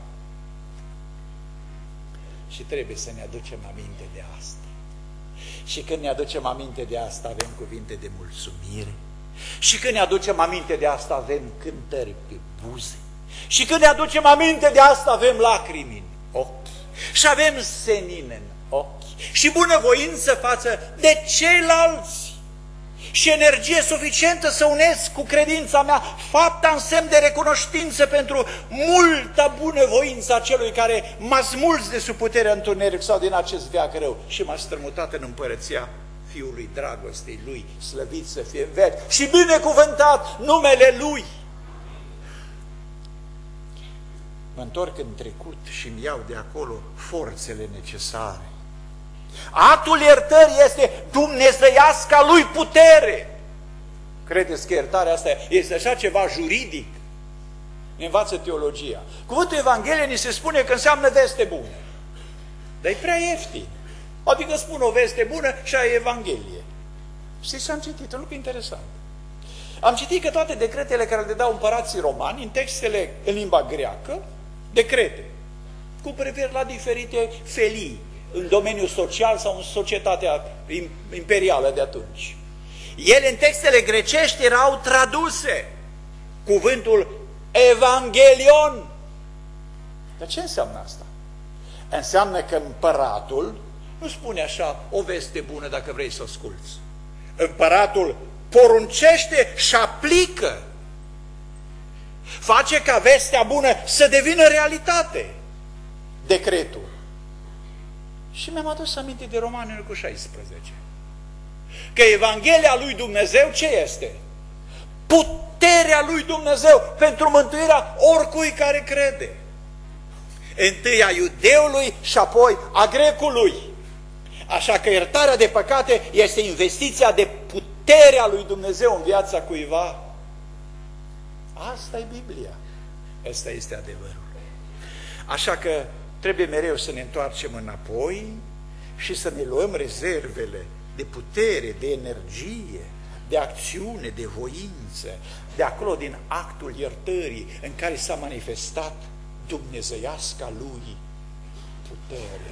Speaker 2: Și trebuie să ne aducem aminte de asta. Și când ne aducem aminte de asta, avem cuvinte de mulțumire. Și când ne aducem aminte de asta, avem cântări pe buze. Și când ne aducem aminte de asta, avem lacrimi în ochi. Și avem senin în ochi. Și bunăvoință față de ceilalți. Și energie suficientă să unesc cu credința mea fapta în semn de recunoștință pentru multa bunăvoință a celui care m-a smuls de sub puterea întuneric sau din acest veac rău și m-a strămutat în împărăția Fiului dragostei Lui, slăvit să fie în veci și binecuvântat numele Lui. Mă întorc în trecut și îmi iau de acolo forțele necesare. Actul iertării este dumnezeiasca lui putere. Credeți că iertarea asta este așa ceva juridic? Ne învață teologia. Cuvântul Evanghelie ni se spune că înseamnă veste bună. Dar e prea ieftin. Adică spun o veste bună și aia e Evanghelie. Știți ce am citit? Un lucru interesant. Am citit că toate decretele care le dau împărații romani, în textele în limba greacă, decrete, cu privire la diferite felii, în domeniul social sau în societatea imperială de atunci. Ele în textele grecești erau traduse. Cuvântul Evangelion. Dar ce înseamnă asta? Înseamnă că împăratul nu spune așa o veste bună dacă vrei să o asculți. Împăratul poruncește și aplică. Face ca vestea bună să devină realitate. Decretul. Și mi-am adus aminte de Romanul cu șaisprezece. Că Evanghelia lui Dumnezeu ce este? Puterea lui Dumnezeu pentru mântuirea oricui care crede. Întâi a iudeului și apoi a grecului. Așa că iertarea de păcate este investiția de puterea lui Dumnezeu în viața cuiva. Asta e Biblia. Asta este adevărul. Așa că trebuie mereu să ne întoarcem înapoi și să ne luăm rezervele de putere, de energie, de acțiune, de voință, de acolo din actul iertării în care s-a manifestat dumnezeiasca lui putere.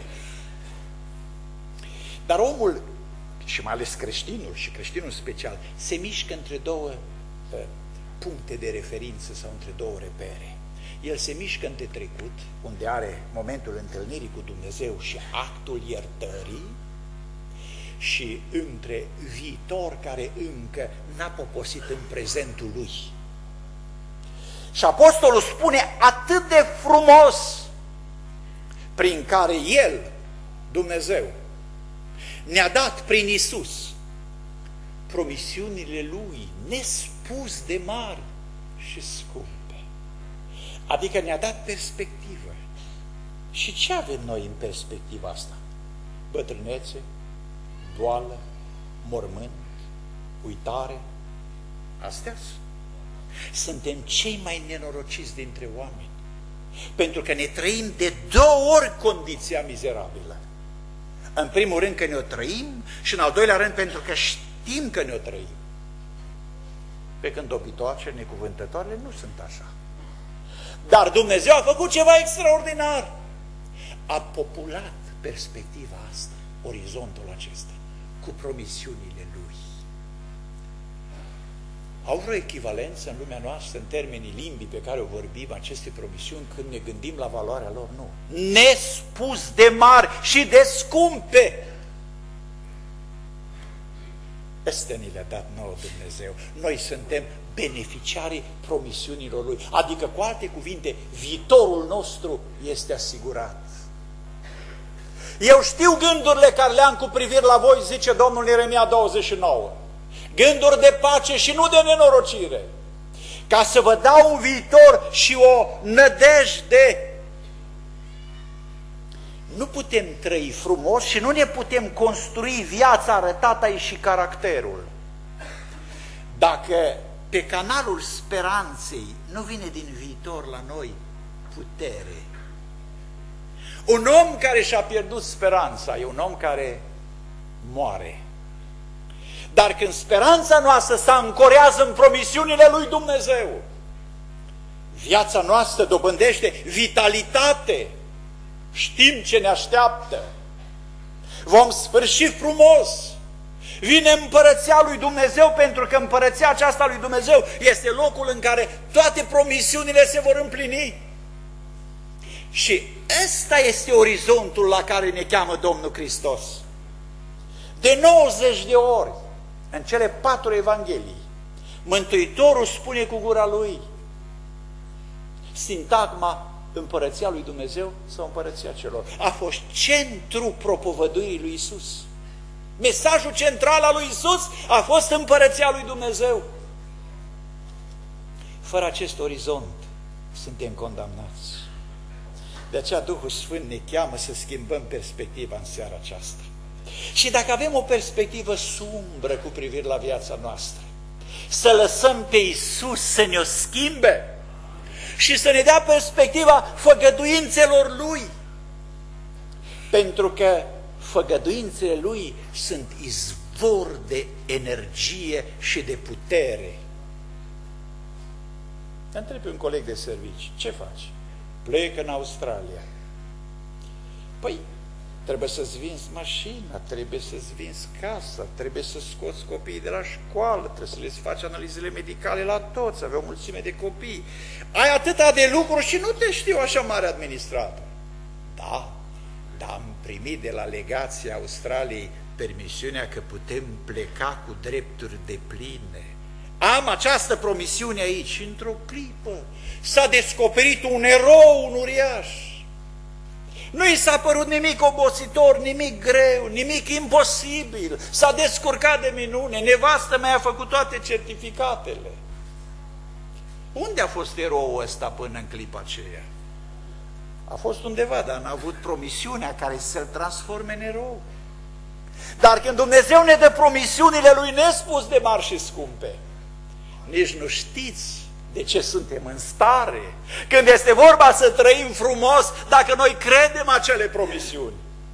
Speaker 2: Dar omul, și mai ales creștinul, și creștinul special, se mișcă între două uh, puncte de referință sau între două repere. El se mișcă între trecut, unde are momentul întâlnirii cu Dumnezeu și actul iertării, și între viitor care încă n-a poposit în prezentul lui. Și apostolul spune atât de frumos, prin care El, Dumnezeu, ne-a dat prin Iisus promisiunile Lui nespus de mari și scumpe. Adică ne-a dat perspectivă. Și ce avem noi în perspectiva asta? Bătrânețe, boală, mormânt, uitare. Astea suntem cei mai nenorociți dintre oameni. Pentru că ne trăim de două ori condiția mizerabilă. În primul rând că ne-o trăim și în al doilea rând pentru că știm că ne-o trăim. Pe când dobitoarele, necuvântătoarele nu sunt așa. Dar Dumnezeu a făcut ceva extraordinar. A populat perspectiva asta, orizontul acesta, cu promisiunile Lui. Au vreo echivalență în lumea noastră, în termenii limbii pe care o vorbim, aceste promisiuni, când ne gândim la valoarea lor? Nu. Nespus de mari și de scumpe. Ăsta ni le-a dat nouă Dumnezeu. Noi suntem beneficiarii promisiunilor Lui. Adică, cu alte cuvinte, viitorul nostru este asigurat. Eu știu gândurile care le-am cu privire la voi, zice Domnul în Ieremia douăzeci și nouă. Gânduri de pace și nu de nenorocire. Ca să vă dau un viitor și o nădejde. Nu putem trăi frumos și nu ne putem construi viața arătată și caracterul dacă pe canalul speranței nu vine din viitor la noi putere. Un om care și-a pierdut speranța e un om care moare. Dar când speranța noastră se ancorează în promisiunile lui Dumnezeu, viața noastră dobândește vitalitate. Știm ce ne așteaptă. Vom sfârși frumos. Vine împărăția lui Dumnezeu, pentru că împărăția aceasta lui Dumnezeu este locul în care toate promisiunile se vor împlini. Și ăsta este orizontul la care ne cheamă Domnul Hristos. De nouăzeci de ori, în cele patru evanghelii, Mântuitorul spune cu gura Lui sintagma împărăția lui Dumnezeu sau împărăția celor. A fost centrul propovăduirii lui Isus. Mesajul central al lui Isus a fost împărăția lui Dumnezeu. Fără acest orizont suntem condamnați. De aceea Duhul Sfânt ne cheamă să schimbăm perspectiva în seara aceasta. Și dacă avem o perspectivă sumbră cu privire la viața noastră, să lăsăm pe Isus să ne-o schimbe și să ne dea perspectiva făgăduințelor Lui. Pentru că făgăduințele Lui sunt izvor de energie și de putere. Întreb pe un coleg de servici, ce faci? Plec în Australia. Păi, trebuie să-ți vinzi mașina, trebuie să-ți vinzi casa, trebuie să scoți copiii de la școală, trebuie să le faci analizele medicale la toți, avea o mulțime de copii. Ai atâta de lucruri și nu te știu așa mare administrator. Da, dar am primit de la legația Australiei permisiunea că putem pleca cu drepturi depline. Am această promisiune aici și într-o clipă s-a descoperit un erou, un uriaș. Nu i s-a părut nimic obositor, nimic greu, nimic imposibil. S-a descurcat de minune. Nevastă mea a făcut toate certificatele. Unde a fost eroul ăsta până în clipa aceea? A fost undeva, dar n-a avut promisiunea care să-l transforme în erou. Dar când Dumnezeu ne dă promisiunile Lui nespus de mari și scumpe, nici nu știți de ce suntem în stare, când este vorba să trăim frumos, dacă noi credem acele promisiuni.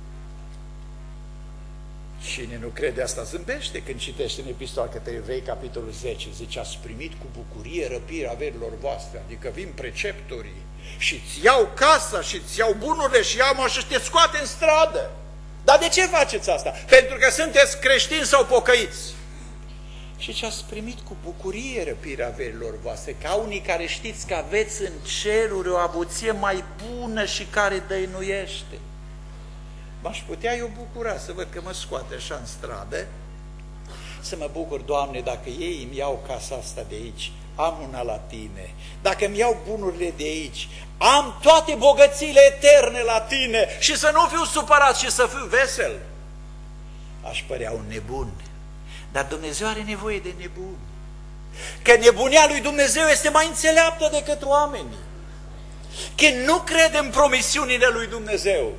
Speaker 2: Cine nu crede asta zâmbește când citește în Epistola către Evrei, capitolul zece, zice, ați primit cu bucurie răpirea averilor voastre, adică vin preceptorii și îți iau casa și îți iau bunurile și iau și te scoate în stradă. Dar de ce faceți asta? Pentru că sunteți creștini sau pocăiți. Și ce ați primit cu bucurie răpirea averilor voastre, ca unii care știți că aveți în ceruri o avuție mai bună și care dăinuiește. M-aș putea eu bucura să văd că mă scoate așa în stradă, să mă bucur, Doamne, dacă ei îmi iau casa asta de aici, am una la Tine. Dacă îmi iau bunurile de aici, am toate bogățiile eterne la Tine și să nu fiu supărat și să fiu vesel. Aș părea un nebun. Dar Dumnezeu are nevoie de nebuni. Că nebunia lui Dumnezeu este mai înțeleaptă decât oamenii. Când nu credem promisiunile lui Dumnezeu,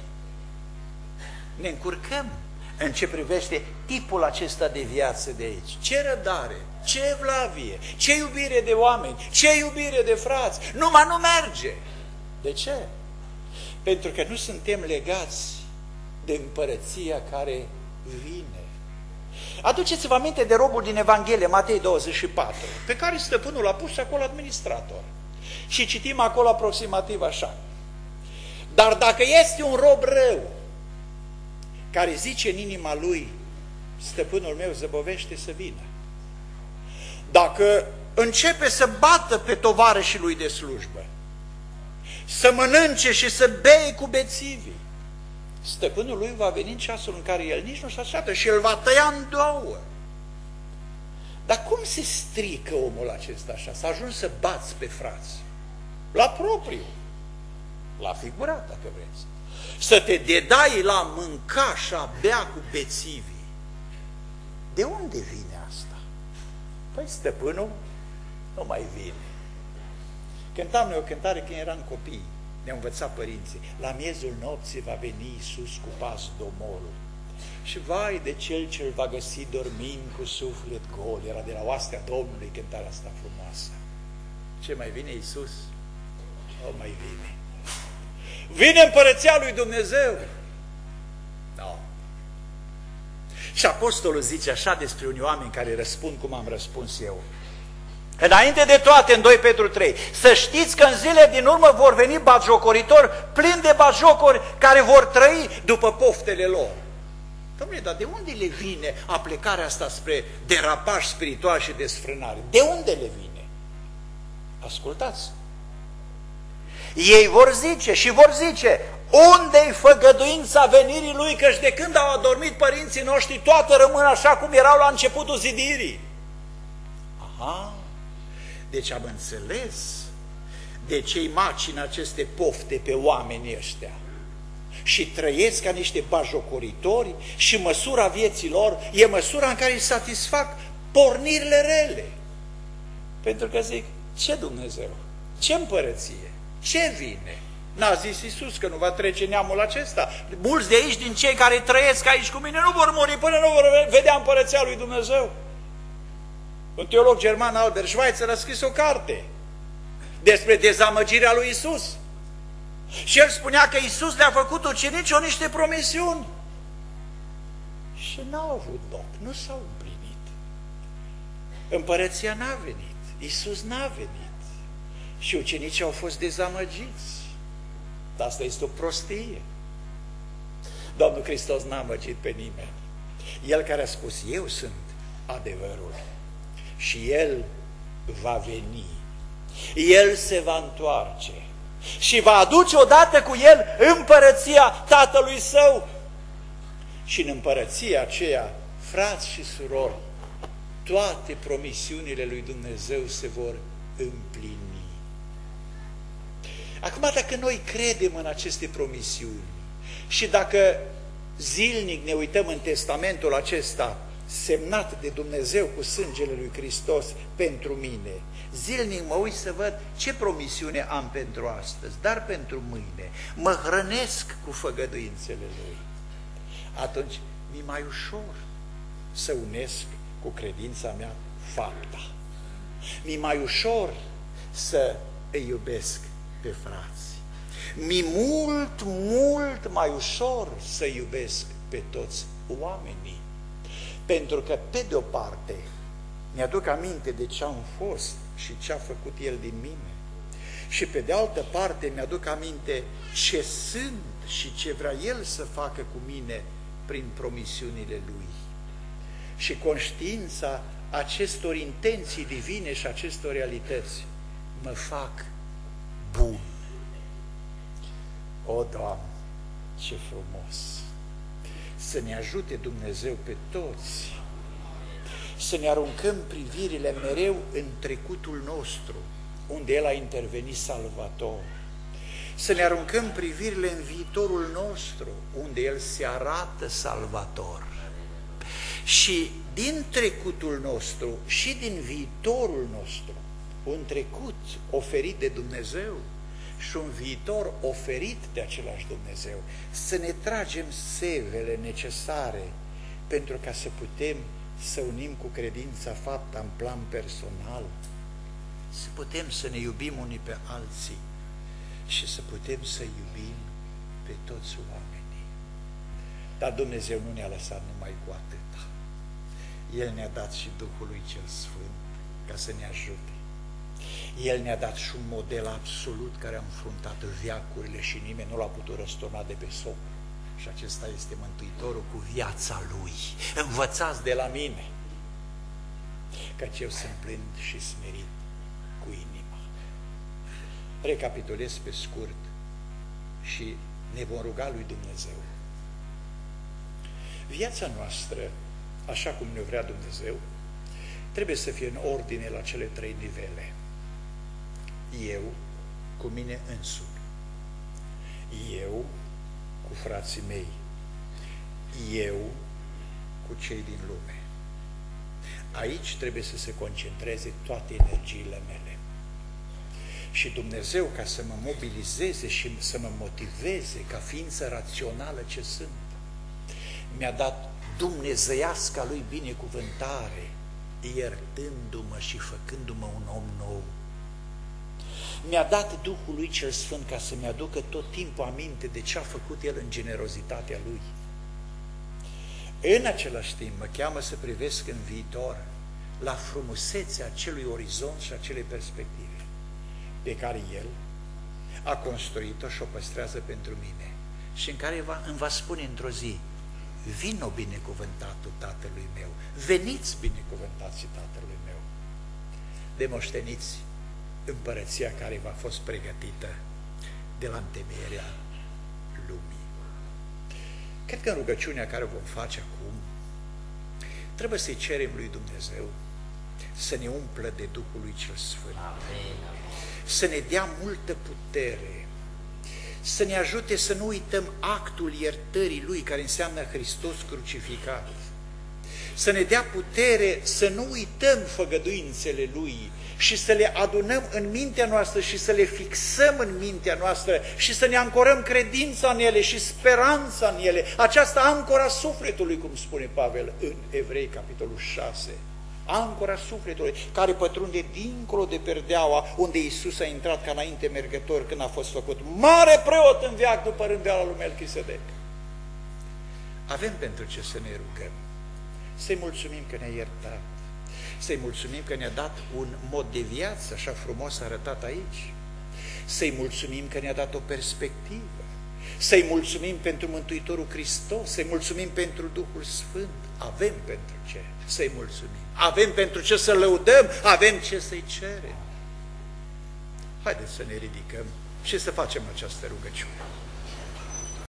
Speaker 2: ne încurcăm în ce privește tipul acesta de viață de aici. Ce răbdare, ce evlavie, ce iubire de oameni, ce iubire de frați. Numai nu merge. De ce? Pentru că nu suntem legați de împărăția care vine. Aduceți-vă aminte de robul din Evanghelie, Matei douăzeci și patru, pe care stăpânul l-a pus acolo administrator. Și citim acolo aproximativ așa. Dar dacă este un rob rău, care zice în inima lui, stăpânul meu zăbovește să vină. Dacă începe să bată pe tovarășii lui de slujbă, să mănânce și să bei cu bețivii, stăpânul lui va veni în ceasul în care el nici nu se așteaptă și îl va tăia în două. Dar cum se strică omul acesta așa? S-a ajuns să bați pe frați. La propriu. La figurat, dacă vreți. Să te dedai la mânca și a bea cu bețivii. De unde vine asta? Păi stăpânul nu mai vine. Cântam noi o cântare când eram copii. Ne-au învățat părinții. La miezul nopții va veni Iisus cu pas domolul. Și vai de cel ce îl va găsi dormind cu suflet gol. Era de la oastea Domnului cântarea asta frumoasă. Ce mai vine Iisus? O mai vine. Vine împărăția lui Dumnezeu. No. Și apostolul zice așa despre unii oameni care răspund cum am răspuns eu. Înainte de toate, în doi Petru trei, să știți că în zile din urmă vor veni batjocoritori plini de batjocori care vor trăi după poftele lor. Dom'le, dar de unde le vine aplecarea asta spre derapaj spiritual și desfrânare? De unde le vine? Ascultați! Ei vor zice și vor zice, unde-i făgăduința venirii Lui, căci de când au adormit părinții noștri, toate rămân așa cum erau la începutul zidirii. Aha! Deci am înțeles de ce-i macină aceste pofte pe oamenii ăștia. Și trăiesc ca niște bajocoritori și măsura vieții lor e măsura în care îi satisfac pornirile rele. Pentru că zic, ce Dumnezeu? Ce împărăție? Ce vine? N-a zis Iisus că nu va trece neamul acesta. Mulți de aici, din cei care trăiesc aici cu mine, nu vor muri până nu vor vedea împărăția lui Dumnezeu. Un teolog german, Albert Schweitzer, a scris o carte despre dezamăgirea lui Iisus. Și el spunea că Iisus le-a făcut ucenicilor niște promisiuni. Și n-au avut loc, nu s-au împlinit. Împărăția n-a venit, Iisus n-a venit. Și ucenicii au fost dezamăgiți. Asta este o prostie. Domnul Hristos n-a amăgit pe nimeni. El care a spus, eu sunt adevărul. Și El va veni. El se va întoarce. Și va aduce odată cu El împărăția Tatălui Său. Și în împărăția aceea, frați și surori, toate promisiunile lui Dumnezeu se vor împlini. Acum, dacă noi credem în aceste promisiuni și dacă zilnic ne uităm în testamentul acesta semnat de Dumnezeu cu sângele lui Hristos pentru mine, zilnic mă uit să văd ce promisiune am pentru astăzi, dar pentru mâine, mă hrănesc cu făgăduințele Lui, atunci mi-e mai ușor să unesc cu credința mea fapta. Mi-e mai ușor să îi iubesc pe frați. Mi-e mult, mult mai ușor să iubesc pe toți oamenii. Pentru că, pe de o parte, mi-aduc aminte de ce am fost și ce a făcut El din mine. Și pe de altă parte, mi-aduc aminte ce sunt și ce vrea El să facă cu mine prin promisiunile Lui. Și conștiința acestor intenții divine și acestor realități mă fac bun. O, Doamne, ce frumos! Să ne ajute Dumnezeu pe toți, să ne aruncăm privirile mereu în trecutul nostru, unde El a intervenit salvator, să ne aruncăm privirile în viitorul nostru, unde El se arată salvator. Și din trecutul nostru și din viitorul nostru, un trecut oferit de Dumnezeu și un viitor oferit de același Dumnezeu, să ne tragem sevele necesare pentru ca să putem să unim cu credința fapta în plan personal, să putem să ne iubim unii pe alții și să putem să iubim pe toți oamenii. Dar Dumnezeu nu ne-a lăsat numai cu atâta. El ne-a dat și Duhului cel Sfânt ca să ne ajute. El ne-a dat și un model absolut care a înfruntat veacurile și nimeni nu l-a putut răsturna de pe soc. Și acesta este Mântuitorul cu viața Lui. Învățați de la mine, căci eu sunt plin și smerit cu inima. Recapitulez pe scurt și ne vom ruga lui Dumnezeu. Viața noastră, așa cum ne vrea Dumnezeu, trebuie să fie în ordine la cele trei nivele. Eu cu mine însumi, eu cu frații mei, eu cu cei din lume. Aici trebuie să se concentreze toate energiile mele. Și Dumnezeu, ca să mă mobilizeze și să mă motiveze ca ființă rațională ce sunt, mi-a dat dumnezeiasca Lui binecuvântare, iertându-mă și făcându-mă un om nou. Mi-a dat Duhul Lui cel Sfânt ca să-mi aducă tot timpul aminte de ce a făcut El în generozitatea Lui. În același timp mă cheamă să privesc în viitor la frumusețea acelui orizont și acelei perspective pe care El a construit-o și o păstrează pentru mine și în care va, îmi va spune într-o zi: vino binecuvântatul Tatălui meu, veniți binecuvântații Tatălui meu, demoșteniți împărăția care v-a fost pregătită de la întemeierea lumii. Cred că în rugăciunea care o vom face acum, trebuie să-i cerem lui Dumnezeu să ne umplă de Duhul lui cel Sfânt. Amin. Să ne dea multă putere, să ne ajute să nu uităm actul iertării Lui, care înseamnă Hristos crucificat, să ne dea putere să nu uităm făgăduințele Lui și să le adunăm în mintea noastră și să le fixăm în mintea noastră și să ne ancorăm credința în ele și speranța în ele, această ancora sufletului, cum spune Pavel în Evrei, capitolul șase. Ancora sufletului, care pătrunde dincolo de perdeaua unde Iisus a intrat ca înainte mergător când a fost făcut mare preot în veac după rânduiala lui Melchisedec. Avem pentru ce să ne rugăm, să-i mulțumim că ne-a iertat, să-i mulțumim că ne-a dat un mod de viață așa frumos arătat aici, să-i mulțumim că ne-a dat o perspectivă, să-i mulțumim pentru Mântuitorul Hristos, să-i mulțumim pentru Duhul Sfânt. Avem pentru ce să-i mulțumim, avem pentru ce să lăudăm, avem ce să-i cerem. Haideți să ne ridicăm și să facem această rugăciune.